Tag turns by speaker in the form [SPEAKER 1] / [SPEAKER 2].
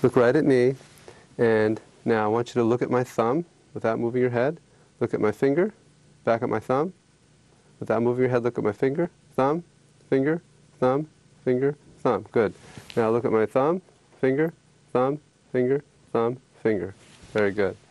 [SPEAKER 1] Look right at me, and now I want you to look at my thumb without moving your head. Look at my finger, back at my thumb. Without moving your head, look at my finger, thumb, finger, thumb, finger, thumb. Good. Now look at my thumb, finger, thumb, finger, thumb, finger. Very good.